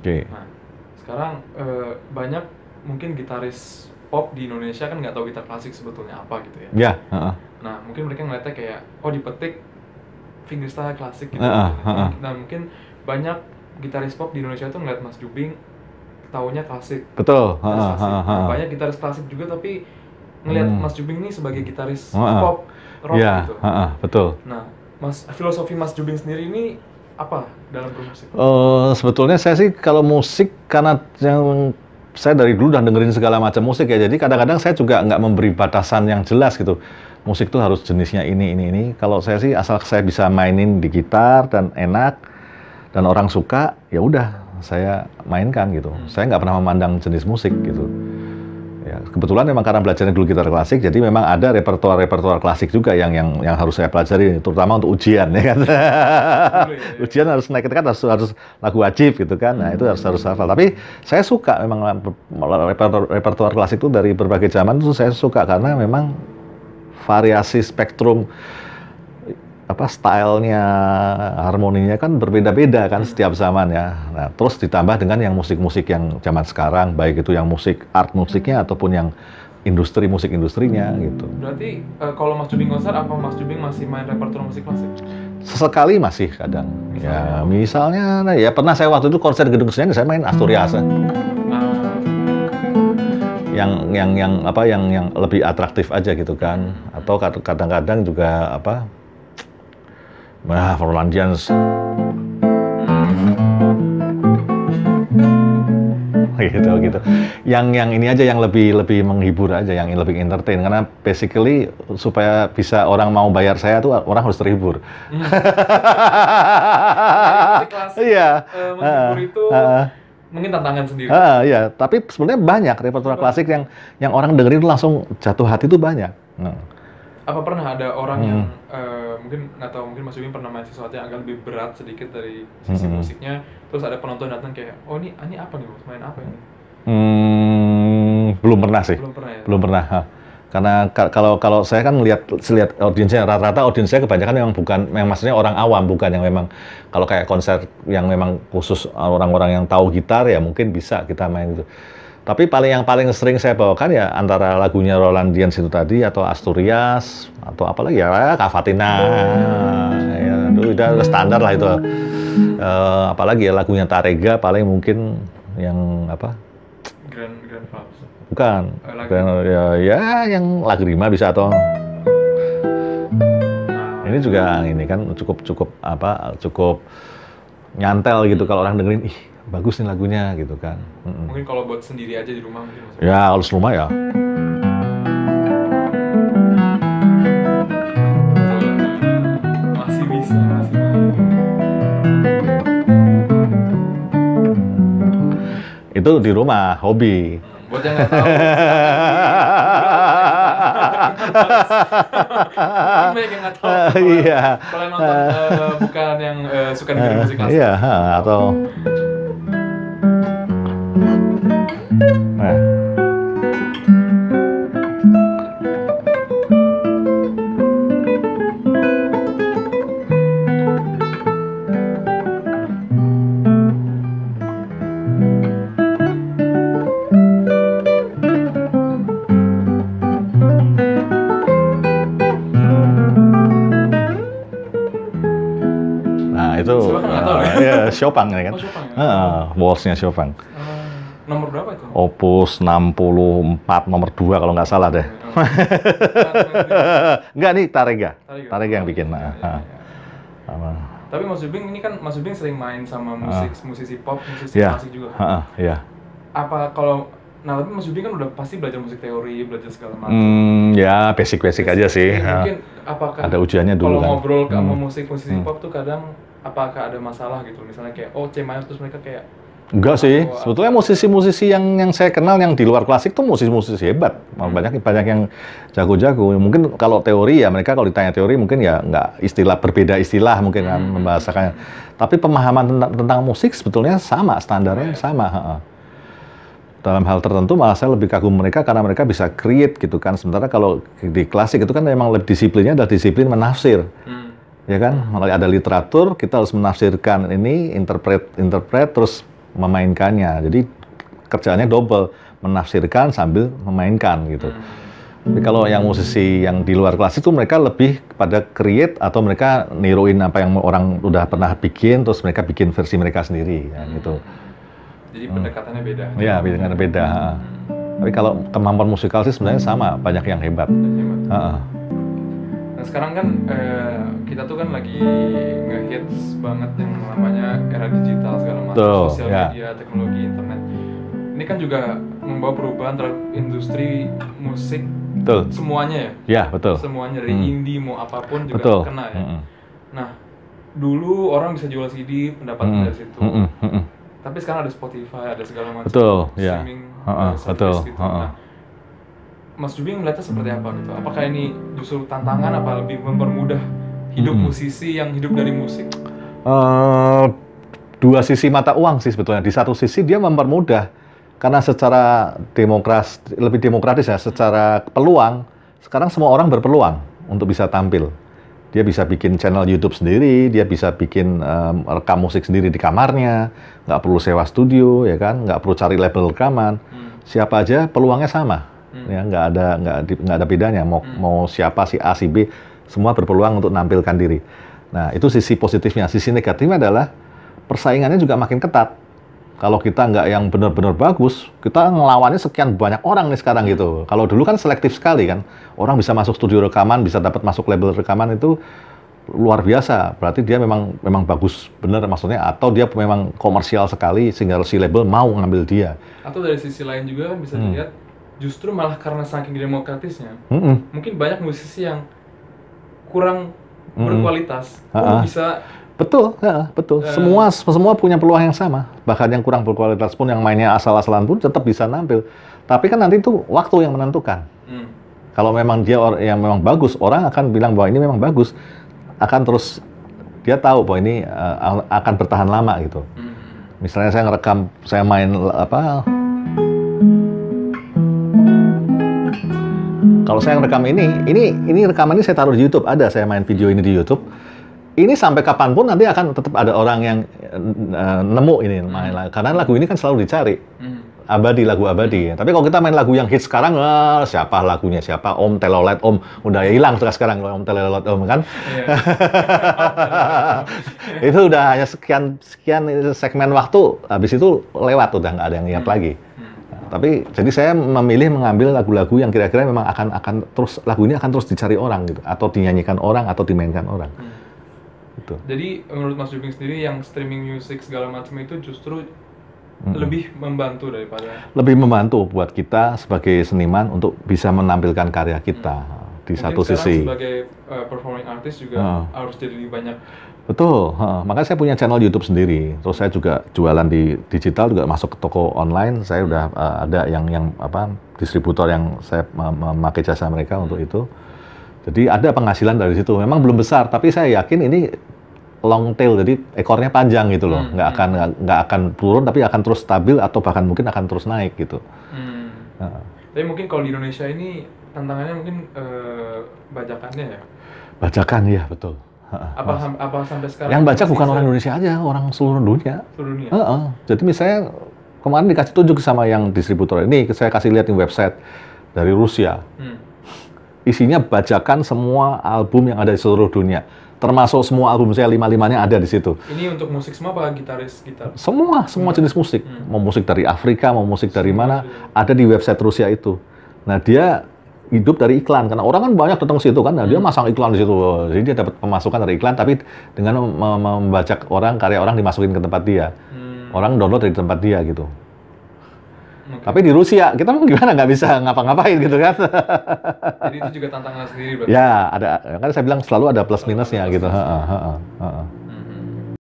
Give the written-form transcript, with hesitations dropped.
Oke. Nah, sekarang banyak mungkin gitaris pop di Indonesia kan nggak tahu gitar klasik sebetulnya apa gitu ya. Ya. Nah, mungkin mereka ngeliatnya kayak, oh dipetik fingerstyle klasik gitu. Nah, mungkin banyak gitaris pop di Indonesia tuh ngeliat Mas Jubing, taunya klasik. Betul. Banyak gitaris klasik juga tapi ngeliat Mas Jubing ini sebagai gitaris pop, rock ya, gitu. Betul. Nah, filosofi Mas Jubing sendiri ini apa dalam bermusik? Sebetulnya saya sih kalau musik, karena yang saya dari dulu udah dengerin segala macam musik ya, jadi kadang-kadang saya juga nggak memberi batasan yang jelas gitu. Musik tuh harus jenisnya ini. Kalau saya sih asal saya bisa mainin di gitar dan enak dan orang suka, ya udah saya mainkan gitu. Saya nggak pernah memandang jenis musik gitu. Ya, kebetulan memang karena belajarnya dulu gitar klasik, jadi memang ada repertoar klasik juga yang harus saya pelajari, terutama untuk ujian ya kan. Ujian harus naik kan harus lagu wajib gitu kan. Nah, itu harus hafal. Tapi saya suka memang repertoar klasik itu dari berbagai zaman itu saya suka karena memang variasi spektrum stylenya, harmoninya kan berbeda-beda kan setiap zaman ya. Nah, terus ditambah dengan yang musik-musik yang zaman sekarang, baik itu yang musik art musiknya ataupun yang musik industrinya gitu. Berarti kalau Mas Jubing konser, apa Mas Jubing masih main repertoar musik klasik? Sesekali masih kadang. Misalnya ya pernah saya waktu itu konser Gedung Senen saya main Asturias. Yang lebih atraktif aja gitu kan. Atau kadang-kadang juga Rolandians gitu. Yang ini aja yang lebih menghibur aja, yang lebih entertain, karena basically supaya bisa orang mau bayar saya tuh orang harus terhibur. Iya. Menghibur itu mungkin tantangan sendiri. Iya, tapi sebenarnya banyak repertoar klasik yang orang dengerin langsung jatuh hati itu banyak. Apa pernah ada orang yang mungkin nggak tahu, mungkin Mas Jubing pernah main sesuatu yang agak lebih berat sedikit dari sisi musiknya, terus ada penonton datang kayak, oh ini apa nih Mas, main apa ini? Belum pernah sih. Belum pernah. Karena kalau saya kan lihat audiensnya, rata-rata audiensnya kebanyakan memang maksudnya orang awam, bukan yang memang kalau kayak konser yang memang khusus orang-orang yang tahu gitar ya mungkin bisa kita main gitu. Tapi yang paling sering saya bawakan ya antara lagunya Rolandians itu tadi, atau Asturias, atau apalagi ya Cavatina, ya itu udah standar lah itu. Apalagi ya lagunya Tarega paling mungkin yang Grand Vals. Bukan. Ya yang Lagrima bisa atau. Ini juga ini kan cukup nyantel gitu kalau orang dengerin, ih bagus nih lagunya gitu kan. Mungkin kalau buat sendiri aja di rumah mungkin Mas. Ya, kalau rumah ya. Masih bisa. Itu di rumah, hobi. Buat yang nggak tahu. Banyak yang nggak tahu. Iya. Kalau nonton bukan yang suka dengerin musik klasik. Iya, atau Chopin ya kan? Waltz-nya Chopin. Nomor berapa itu? Opus 64 nomor 2 kalau nggak salah deh. Enggak nih Tarega yang bikin. Tapi Mas Jubing ini kan Mas Jubing sering main sama musisi pop, musisi klasik juga. Iya. Tapi Mas Jubing kan udah pasti belajar musik teori, belajar segala macam. Ya basic aja sih. Mungkin apakah ada ujiannya dulu kalau kan. Ngobrol sama musisi pop tuh kadang apakah ada masalah gitu, misalnya kayak C minor terus mereka kayak enggak sih, sebetulnya musisi-musisi yang saya kenal yang di luar klasik tuh musisi-musisi hebat, banyak yang jago-jago. Mungkin kalau teori ya mereka kalau ditanya teori mungkin ya nggak berbeda istilah mungkin kan membahasakannya. Tapi pemahaman tentang musik sebetulnya sama, standarnya sama. Dalam hal tertentu malah saya lebih kagum mereka karena mereka bisa create gitu kan. Sementara kalau di klasik itu kan memang disiplinnya adalah disiplin menafsir. Ya kan, ada literatur, kita harus menafsirkan ini, interpret, terus memainkannya. Jadi kerjaannya double, menafsirkan sambil memainkan gitu. Tapi kalau yang musisi yang di luar kelas itu mereka lebih pada create atau mereka niruin apa yang orang udah pernah bikin, terus mereka bikin versi mereka sendiri, ya, gitu. Jadi pendekatannya beda. Ya, pendekatannya beda. Tapi kalau kemampuan musikal sih sebenarnya sama, banyak yang hebat. Nah sekarang kan kita tuh kan lagi ngehits banget yang namanya era digital segala macam, sosial media, teknologi, internet. Ini kan juga membawa perubahan terhadap industri musik. Betul. Semuanya ya? Ya, betul. Semuanya dari indie mau apapun juga kena ya. Nah, dulu orang bisa jual CD, pendapatan dari situ. Tapi sekarang ada Spotify, ada segala macam streaming service gitu. Nah, Mas Jubing melihatnya seperti apa gitu? Apakah ini justru tantangan apa lebih mempermudah hidup musisi yang hidup dari musik? Dua sisi mata uang sih sebetulnya. Di satu sisi dia mempermudah. Karena secara lebih demokratis ya, secara peluang, sekarang semua orang berpeluang untuk bisa tampil. Dia bisa bikin channel YouTube sendiri, dia bisa bikin rekam musik sendiri di kamarnya, nggak perlu sewa studio, ya kan, nggak perlu cari label rekaman. Siapa aja peluangnya sama, ya nggak ada bedanya. Mau siapa si A si B, semua berpeluang untuk nampilkan diri. Nah itu sisi positifnya. Sisi negatifnya adalah persaingannya juga makin ketat. Kalau kita nggak yang benar-benar bagus, kita ngelawannya sekian banyak orang nih sekarang gitu. Kalau dulu kan selektif sekali kan, orang bisa masuk studio rekaman, bisa dapat masuk label rekaman itu luar biasa. Berarti dia memang bagus bener maksudnya, atau dia memang komersial sekali sehingga si label mau ngambil dia. Atau dari sisi lain juga kan bisa dilihat, justru malah karena saking demokratisnya, mungkin banyak musisi yang kurang berkualitas, bisa. Betul, ya, betul. Semua punya peluang yang sama. Bahkan yang kurang berkualitas pun, yang mainnya asal-asalan pun tetap bisa nampil. Tapi kan nanti itu waktu yang menentukan. Kalau memang dia yang memang bagus, orang akan bilang bahwa ini memang bagus. Akan terus dia tahu bahwa ini akan bertahan lama gitu. Misalnya saya ngerekam, saya main kalau saya ngerekam ini rekaman ini saya taruh di YouTube. Ada saya main video ini di YouTube. Ini sampai kapanpun nanti akan tetap ada orang yang nemu ini karena lagu ini kan selalu dicari abadi, lagu abadi. Tapi kalau kita main lagu yang hits sekarang, siapa lagunya siapa, Om Telolet Om, udah hilang sekarang Om Telolet Om kan. Itu udah hanya sekian segmen waktu, habis itu lewat, udah nggak ada yang ingat lagi. Tapi jadi saya memilih mengambil lagu-lagu yang kira-kira memang akan terus, lagu ini akan terus dicari orang gitu, atau dinyanyikan orang atau dimainkan orang. Gitu. Jadi menurut Mas Jubing sendiri yang streaming music segala macam itu justru lebih membantu daripada? Lebih membantu buat kita sebagai seniman untuk bisa menampilkan karya kita di mungkin satu sisi. Sebagai performing artist juga harus jadi lebih banyak. Betul, makanya saya punya channel YouTube sendiri. Terus saya juga jualan di digital, juga masuk ke toko online. Saya udah ada yang distributor yang saya memakai jasa mereka untuk itu. Jadi ada penghasilan dari situ. Memang belum besar, tapi saya yakin ini long tail, jadi ekornya panjang gitu loh. Nggak akan turun, tapi akan terus stabil atau bahkan mungkin akan terus naik gitu. Tapi mungkin kalau di Indonesia ini tantangannya mungkin bajakannya ya? Bajakan ya, betul. Apa sampai sekarang? Yang baca bukan orang Indonesia aja, orang seluruh dunia. Seluruh dunia? Jadi misalnya kemarin dikasih tunjuk sama yang distributor ini, saya kasih lihat di website dari Rusia. Isinya bajakan semua album yang ada di seluruh dunia. Termasuk semua album saya, 5-5-nya ada di situ. Ini untuk musik semua apa gitaris? Semua jenis musik. Mau musik dari Afrika, mau musik dari mana, ada di website Rusia itu. Nah, dia hidup dari iklan, karena orang kan banyak datang ke situ kan, nah dia masang iklan di situ. Jadi dia dapat pemasukan dari iklan, tapi dengan membaca karya orang dimasukin ke tempat dia. Orang download dari tempat dia gitu. Tapi di Rusia, kita mau gimana, nggak bisa ngapa-ngapain gitu kan. Jadi itu juga tantangan sendiri berarti? Ya, ada. Kan saya bilang selalu ada plus minusnya gitu.